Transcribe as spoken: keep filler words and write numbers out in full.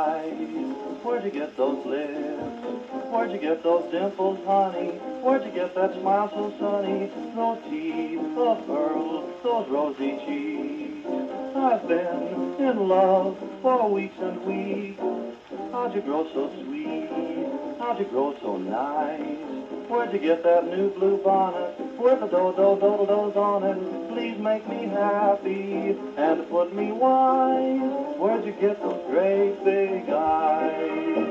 eyes? Where'd you get those lips? Where'd you get those dimples, honey? Where'd you get that smile so sunny? Those teeth, those pearls, those rosy cheeks. I've been in love for weeks and weeks. How'd you grow so sweet? How'd you grow so nice? Where'd you get that new blue bonnet with a do-do-do-do-dos on it? Please make me happy and put me wise. Where'd you get those great big eyes?